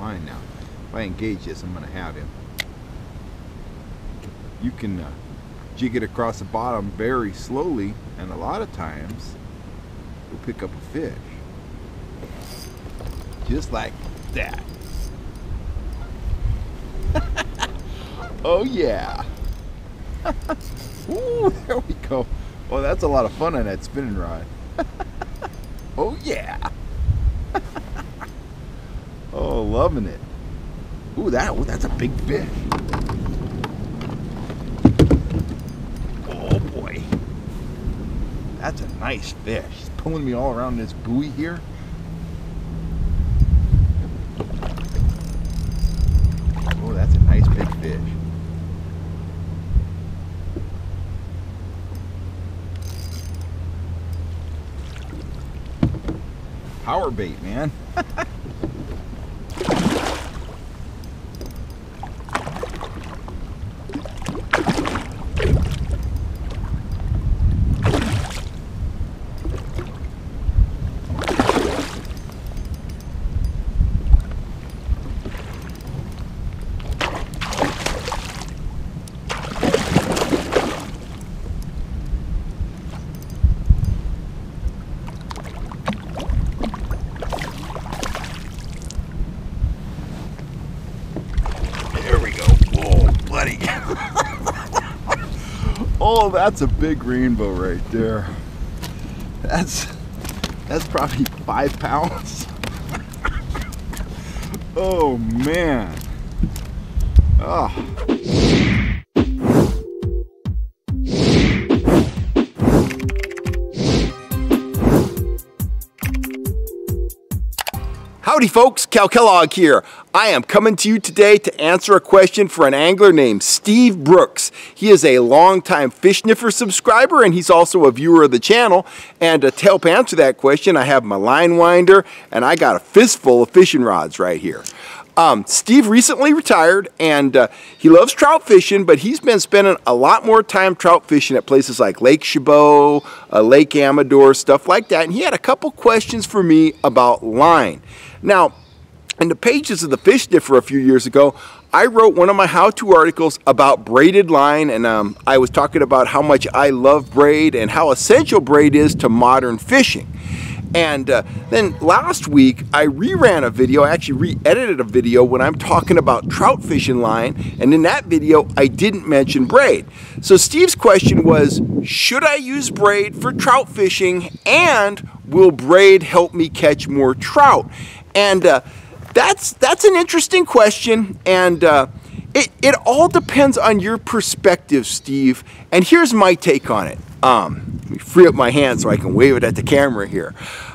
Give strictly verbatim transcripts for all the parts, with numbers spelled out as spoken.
line now. If I engage this, I'm going to have him. You can uh, jig it across the bottom very slowly, and a lot of times you'll pick up a fish. Just like that. Oh yeah. Ooh, there we go. Oh, that's a lot of fun on that spinning rod. Oh yeah. Oh, loving it. Ooh, that, ooh, that's a big fish. Oh boy. That's a nice fish. He's pulling me all around this buoy here. Oh, that's a nice big fish. Power bait, man. Oh, that's a big rainbow right there. That's that's probably five pounds. Oh man. Oh. Howdy folks, Cal Kellogg here. I am coming to you today to answer a question for an angler named Steve Brooks. He is a longtime Fish Sniffer subscriber and he's also a viewer of the channel. And to help answer that question, I have my line winder and I got a fistful of fishing rods right here. Um, Steve recently retired and uh, he loves trout fishing, but he's been spending a lot more time trout fishing at places like Lake Chabot, uh, Lake Amador, stuff like that. And he had a couple questions for me about line. Now, in the pages of the Fish Sniffer a few years ago, I wrote one of my how-to articles about braided line, and um, I was talking about how much I love braid and how essential braid is to modern fishing. And uh, then last week, I reran a video, I actually re-edited a video when I'm talking about trout fishing line, and in that video, I didn't mention braid. So Steve's question was, should I use braid for trout fishing, and will braid help me catch more trout? And uh, that's that's an interesting question, and uh, it, it all depends on your perspective, Steve. And here's my take on it. Um, let me free up my hand so I can wave it at the camera here.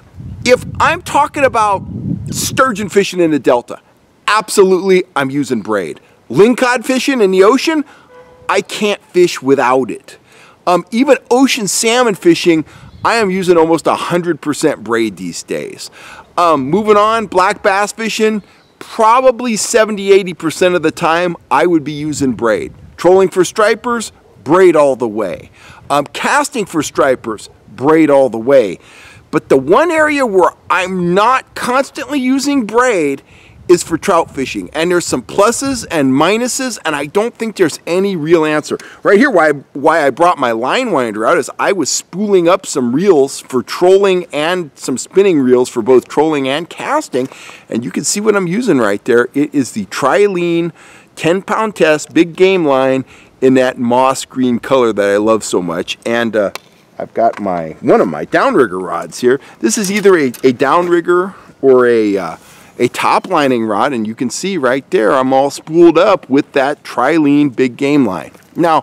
If I'm talking about sturgeon fishing in the Delta, absolutely I'm using braid. Lingcod fishing in the ocean, I can't fish without it. Um, even ocean salmon fishing, I am using almost one hundred percent braid these days. Um, moving on, black bass fishing, probably seventy, eighty percent of the time I would be using braid. Trolling for stripers, braid all the way. Um, casting for stripers, braid all the way. But the one area where I'm not constantly using braid is for trout fishing. And there's some pluses and minuses, and I don't think there's any real answer. Right here, why, why I brought my line winder out is I was spooling up some reels for trolling and some spinning reels for both trolling and casting. And you can see what I'm using right there. It is the Trilene ten pound test big game line in that moss green color that I love so much. And uh, I've got my one of my downrigger rods here. This is either a, a downrigger or a uh, a top lining rod, and you can see right there I'm all spooled up with that Trilene big game line. Now,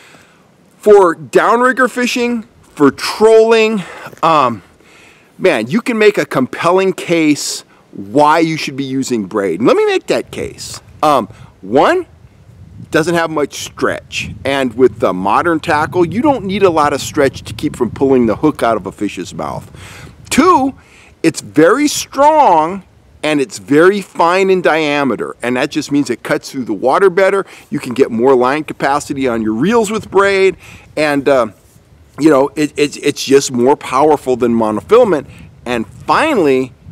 for downrigger fishing, for trolling, um, man, you can make a compelling case why you should be using braid. And let me make that case. Um, one, doesn't have much stretch, and with the modern tackle, you don't need a lot of stretch to keep from pulling the hook out of a fish's mouth. Two, it's very strong and it's very fine in diameter, and that just means it cuts through the water better. You can get more line capacity on your reels with braid, and uh, you know it, it's, it's just more powerful than monofilament. And finally,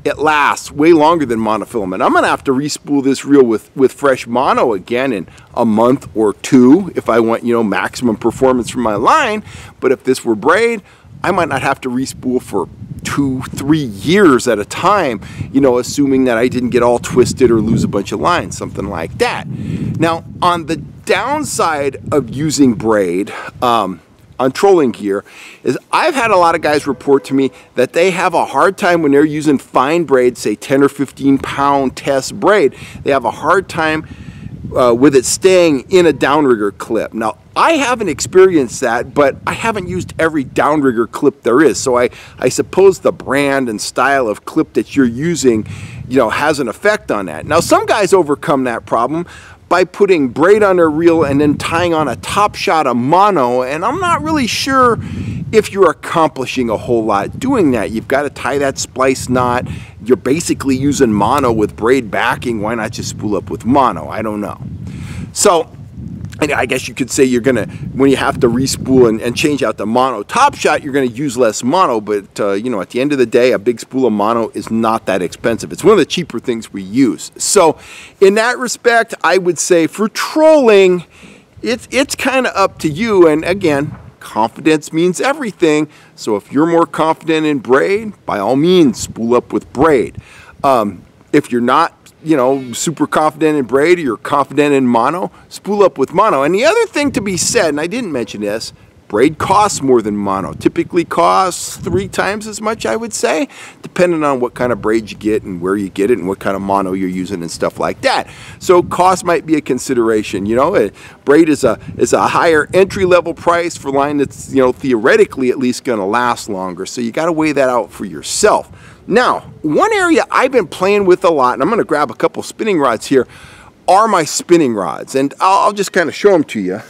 it lasts way longer than monofilament. I'm gonna have to respool this reel with, with fresh mono again in a month or two if I want, you know, maximum performance from my line. But if this were braid, I might not have to respool for two, three years at a time, you know, assuming that I didn't get all twisted or lose a bunch of lines, something like that. Now, on the downside of using braid, um, on trolling gear, is I've had a lot of guys report to me that they have a hard time when they're using fine braid, say ten or fifteen pound test braid, they have a hard time uh, with it staying in a downrigger clip. Now, I haven't experienced that, but I haven't used every downrigger clip there is. So I, I suppose the brand and style of clip that you're using, you know, has an effect on that. Now, some guys overcome that problem by putting braid on their reel and then tying on a top shot of mono, and I'm not really sure if you're accomplishing a whole lot doing that. You've got to tie that splice knot. You're basically using mono with braid backing. Why not just spool up with mono? I don't know. So, and I guess you could say you're gonna, when you have to respool and, and change out the mono top shot, you're gonna use less mono, but uh, you know, at the end of the day, a big spool of mono is not that expensive. It's one of the cheaper things we use. So in that respect, I would say for trolling, it's, it's kind of up to you. And again, confidence means everything. So if you're more confident in braid, by all means, spool up with braid. Um, if you're not, you know, super confident in braid, or you're confident in mono, spool up with mono. And the other thing to be said, and I didn't mention this, braid costs more than mono. Typically costs three times as much, I would say, depending on what kind of braid you get and where you get it and what kind of mono you're using and stuff like that. So cost might be a consideration. You know, a braid is a is a higher entry level price for line that's, you know, theoretically at least going to last longer. So you got to weigh that out for yourself. Now, one area I've been playing with a lot, and I'm going to grab a couple spinning rods here, are my spinning rods. And I'll, I'll just kind of show them to you.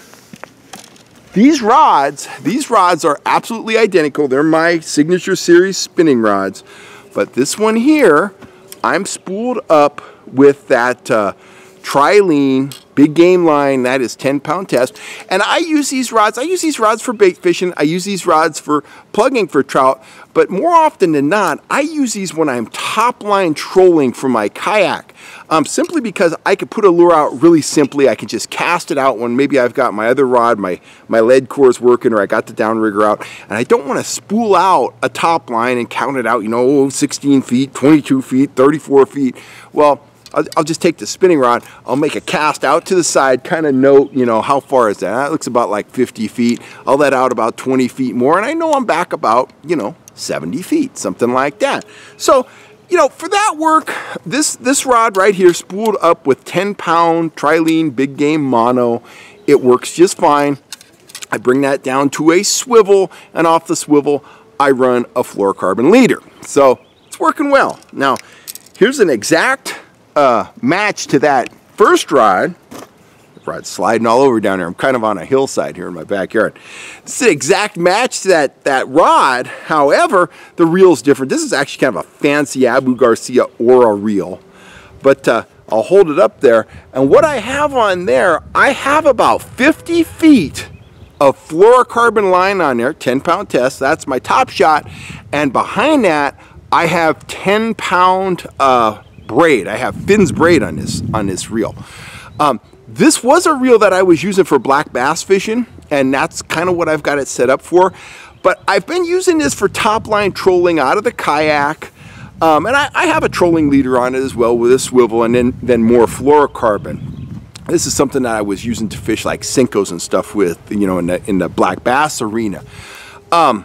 These rods, these rods are absolutely identical. They're my Signature Series spinning rods. But this one here, I'm spooled up with that uh, Trilene big game line. That is ten pound test. And I use these rods, I use these rods for bait fishing. I use these rods for plugging for trout. But more often than not, I use these when I'm top line trolling for my kayak. Um, simply because I could put a lure out really simply. I can just cast it out when maybe I've got my other rod, my, my lead core is working, or I got the downrigger out, and I don't want to spool out a top line and count it out, you know, sixteen feet, twenty-two feet, thirty-four feet. Well, I'll, I'll just take the spinning rod, I'll make a cast out to the side, kind of note, you know, how far is that? That looks about like fifty feet. I'll let out about twenty feet more, and I know I'm back about, you know, seventy feet, something like that. So, you know, for that work, this, this rod right here, spooled up with ten pound Trilene big game mono, it works just fine. I bring that down to a swivel, and off the swivel, I run a fluorocarbon leader. So it's working well. Now, here's an exact uh, match to that first rod. Rod's sliding all over down here. I'm kind of on a hillside here in my backyard. It's an exact match to that, that rod. However, the reel's different. This is actually kind of a fancy Abu Garcia Aura reel. But uh, I'll hold it up there. And what I have on there, I have about fifty feet of fluorocarbon line on there, ten pound test. That's my top shot. And behind that, I have ten pound uh, braid. I have Finn's braid on this, on this reel. Um, This was a reel that I was using for black bass fishing, and that's kind of what I've got it set up for. But I've been using this for top line trolling out of the kayak. Um, and I, I have a trolling leader on it as well with a swivel, and then, then more fluorocarbon. This is something that I was using to fish like Senkos and stuff with, you know, in the, in the black bass arena. Um,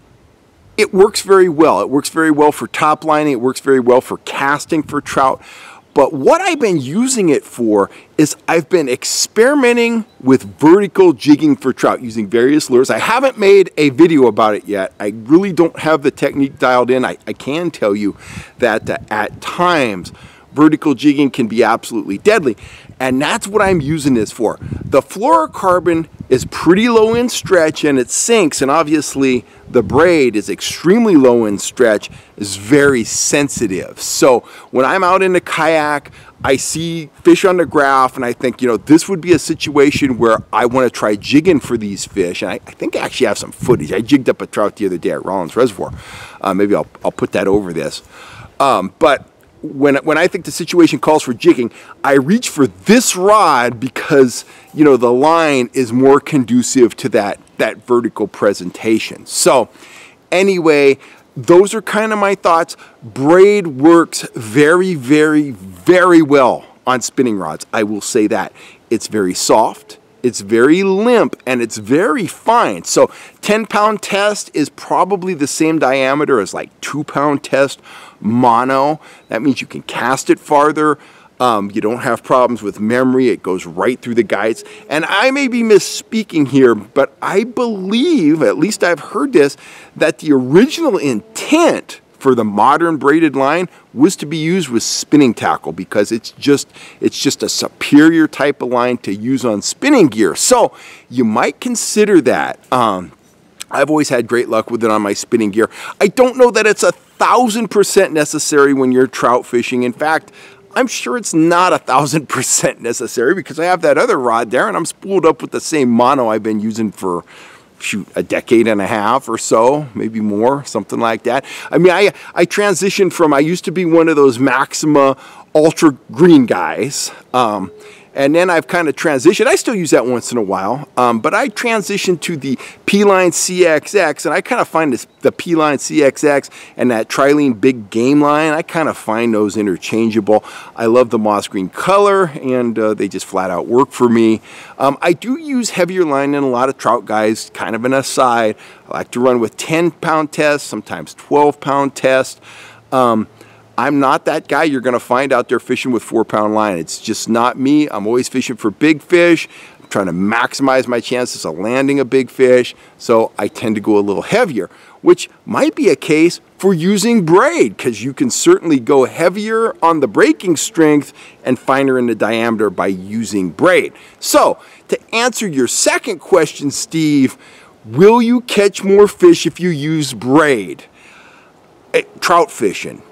it works very well. It works very well for top lining. It works very well for casting for trout. But what I've been using it for is I've been experimenting with vertical jigging for trout using various lures. I haven't made a video about it yet. I really don't have the technique dialed in. I, I can tell you that uh, at times vertical jigging can be absolutely deadly. And that's what I'm using this for. The fluorocarbon is pretty low in stretch and it sinks, and obviously the braid is extremely low in stretch, is very sensitive. So when I'm out in the kayak, I see fish on the graph and I think, you know, this would be a situation where I want to try jigging for these fish. And I, I think I actually have some footage. I jigged up a trout the other day at Rollins Reservoir. Uh, maybe I'll, I'll put that over this. Um, but when, when I think the situation calls for jigging, I reach for this rod because, you know, the line is more conducive to that, that vertical presentation. So anyway, those are kind of my thoughts. Braid works very, very, very well on spinning rods. I will say that. It's very soft, it's very limp, and it's very fine. So ten pound test is probably the same diameter as like two pound test mono. That means you can cast it farther. Um, you don't have problems with memory. It goes right through the guides. And I may be misspeaking here, but I believe, at least I've heard this, that the original intent for the modern braided line was to be used with spinning tackle because it's just it's just a superior type of line to use on spinning gear. So you might consider that. Um, I've always had great luck with it on my spinning gear. I don't know that it's a thousand percent necessary when you're trout fishing. In fact, I'm sure it's not a thousand percent necessary because I have that other rod there and I'm spooled up with the same mono I've been using for, shoot, a decade and a half or so, maybe more, something like that. I mean, I, I transitioned from, I used to be one of those Maxima Ultra Green guys. Um, And then I've kind of transitioned. I still use that once in a while, um, but I transitioned to the P-Line C X X, and I kind of find this, the P-Line C X X and that Trilene Big Game line, I kind of find those interchangeable. I love the moss green color, and uh, they just flat out work for me. Um, I do use heavier line than a lot of trout guys, kind of an aside. I like to run with ten pound tests, sometimes twelve pound tests. Um, I'm not that guy you're going to find out there fishing with four pound line. It's just not me. I'm always fishing for big fish. I'm trying to maximize my chances of landing a big fish. So I tend to go a little heavier, which might be a case for using braid because you can certainly go heavier on the breaking strength and finer in the diameter by using braid. So to answer your second question, Steve, will you catch more fish if you use braid? Eh, trout fishing.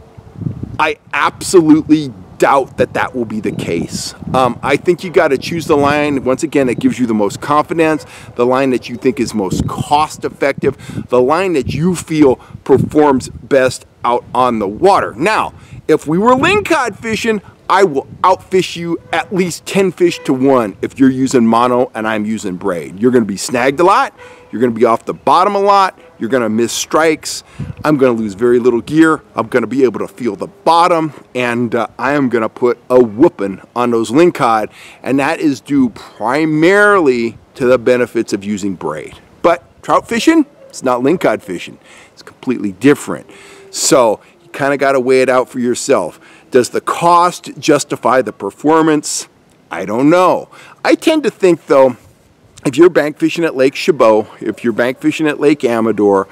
I absolutely doubt that that will be the case. Um, I think you got to choose the line, once again, that gives you the most confidence, the line that you think is most cost effective, the line that you feel performs best out on the water. Now, if we were lingcod fishing, I will outfish you at least ten fish to one if you're using mono and I'm using braid. You're going to be snagged a lot, you're going to be off the bottom a lot, you're going to miss strikes, I'm going to lose very little gear, I'm going to be able to feel the bottom, and uh, I am going to put a whooping on those lingcod, and that is due primarily to the benefits of using braid. But trout fishing, it's not lingcod fishing. It's completely different. So you kind of got to weigh it out for yourself. Does the cost justify the performance? I don't know. I tend to think, though, if you're bank fishing at Lake Chabot, if you're bank fishing at Lake Amador,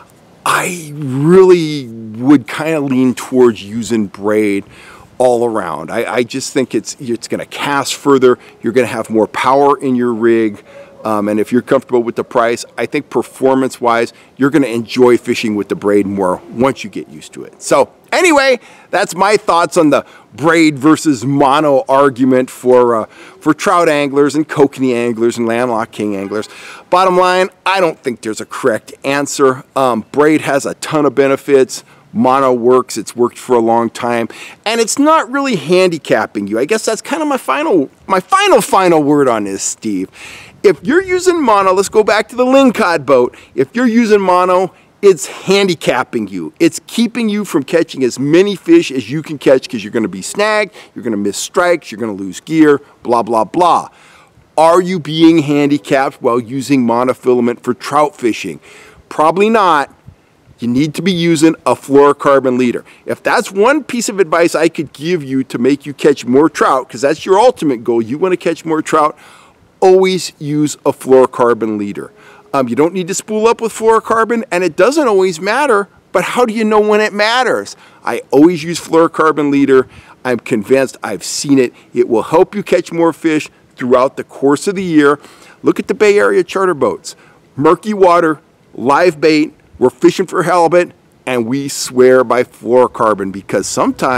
I really would kind of lean towards using braid all around. I, I just think it's, it's going to cast further. You're going to have more power in your rig. Um, and if you're comfortable with the price, I think performance-wise, you're going to enjoy fishing with the braid more once you get used to it. So anyway, that's my thoughts on the braid versus mono argument for, uh, for trout anglers and kokanee anglers and landlocked king anglers. Bottom line, I don't think there's a correct answer. Um, braid has a ton of benefits. Mono works, it's worked for a long time, and it's not really handicapping you. I guess that's kind of my final, my final, final word on this, Steve. If you're using mono, let's go back to the lingcod boat. If you're using mono, it's handicapping you. It's keeping you from catching as many fish as you can catch because you're going to be snagged, you're going to miss strikes, you're going to lose gear, blah, blah, blah. Are you being handicapped while using monofilament for trout fishing? Probably not. You need to be using a fluorocarbon leader. If that's one piece of advice I could give you to make you catch more trout, because that's your ultimate goal, you want to catch more trout, always use a fluorocarbon leader. Um, you don't need to spool up with fluorocarbon, and it doesn't always matter, but how do you know when it matters? I always use fluorocarbon leader. I'm convinced, I've seen it. It will help you catch more fish throughout the course of the year. Look at the Bay Area charter boats. Murky water, live bait, we're fishing for halibut, and we swear by fluorocarbon because sometimes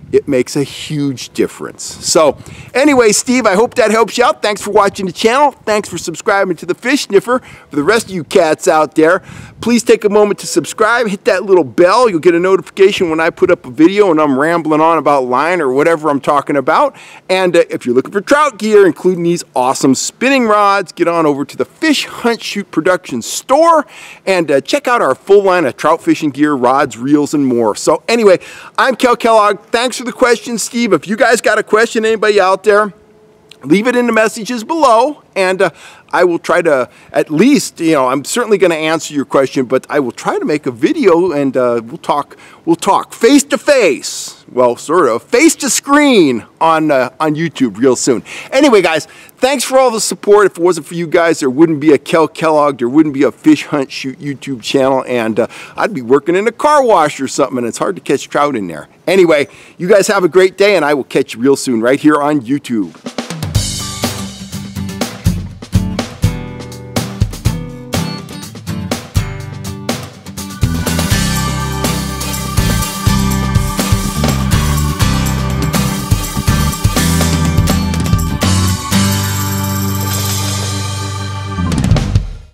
it makes a huge difference. So anyway, Steve, I hope that helps you out. Thanks for watching the channel. Thanks for subscribing to the Fish Sniffer. For the rest of you cats out there, please take a moment to subscribe. Hit that little bell. You'll get a notification when I put up a video and I'm rambling on about line or whatever I'm talking about. And uh, if you're looking for trout gear, including these awesome spinning rods, get on over to the Fish Hunt Shoot Productions store and uh, check out our full line of trout fishing gear, rods, reels, and more. So anyway, I'm Kel Kellogg. Thanks for the question, Steve. If you guys got a question, anybody out there, leave it in the messages below, and uh, I will try to at least, you know, I'm certainly going to answer your question, but I will try to make a video, and uh, we'll talk, we'll talk face to face, well, sort of face to screen on uh, on YouTube real soon. Anyway, guys, thanks for all the support. If it wasn't for you guys, there wouldn't be a Kel Kellogg, there wouldn't be a Fish Hunt Shoot YouTube channel, and uh, I'd be working in a car wash or something, and it's hard to catch trout in there. Anyway, you guys have a great day, and I will catch you real soon right here on YouTube.